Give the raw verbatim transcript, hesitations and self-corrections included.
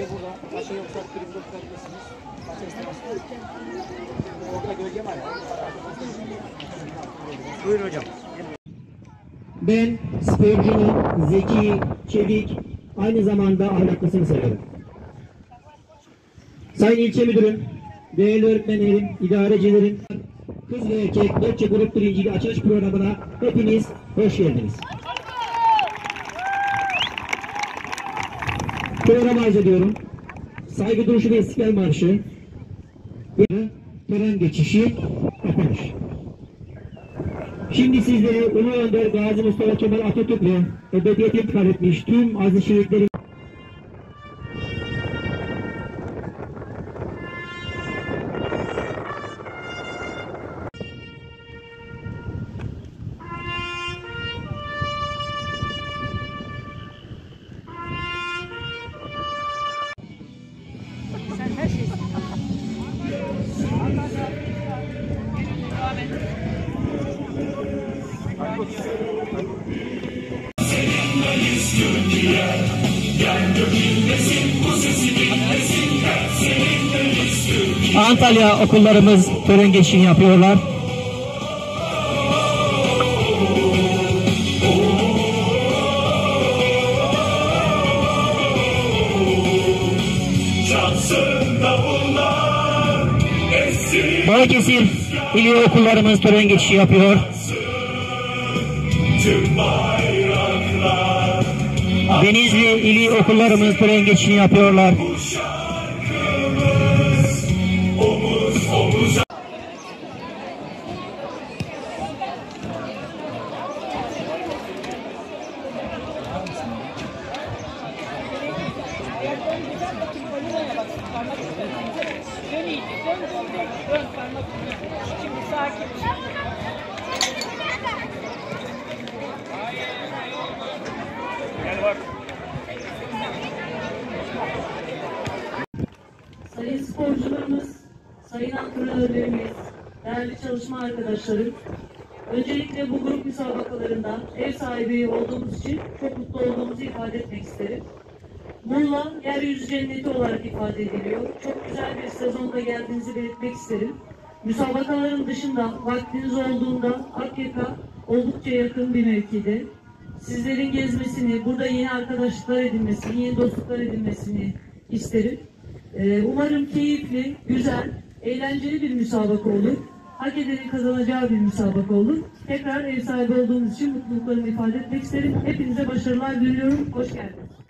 burada. Taşa yoksa tribünde tutabilirsiniz. Taşa istemezsiniz. Orada gölge var ya. Buyurun hocam. Ben sporcunun zeki, çevik, aynı zamanda ahlaklısını severim. Sayın İlçe Müdürüm, değerli öğretmenlerim, idarecilerim, kız ve erkek Gökçe Grup Birinciliği açılış programına hepiniz hoş geldiniz. Programı arz ediyorum. Saygı duruşu ve İstiklal Marşı, tören geçişi, kapanış. Şimdi sizleri Ulu Önder Gazi Mustafa Kemal Atatürk ve ebediyete intikal etmiş tüm aziz şehitlerin Sen her şeysin. Antalya okullarımız tören geçişini yapıyorlar. Balıkesir İli okullarımız tören geçişi yapıyor. Denizli İli okullarımız tören geçişini yapıyorlar. Şimdi sakin. Gel bak. Sayın sporcularımız, sayın antrenörlerimiz, değerli çalışma arkadaşlarım, öncelikle bu grup müsabakalarında ev sahibi olduğumuz için çok mutlu olduğumuzu ifade etmek isterim. Muğla, yeryüzü cenneti olarak ifade ediliyor. Çok güzel bir sezonda geldiğinizi belirtmek isterim. Müsabakaların dışında vaktiniz olduğunda Akyaka oldukça yakın bir mevkide. Sizlerin gezmesini, burada yeni arkadaşlıklar edinmesini, yeni dostluklar edinmesini isterim. Ee, umarım keyifli, güzel, eğlenceli bir müsabaka olur. Hak edenin kazanacağı bir müsabaka olur. Tekrar ev sahibi olduğunuz için mutluluklarımı ifade etmek isterim. Hepinize başarılar diliyorum. Hoş geldiniz.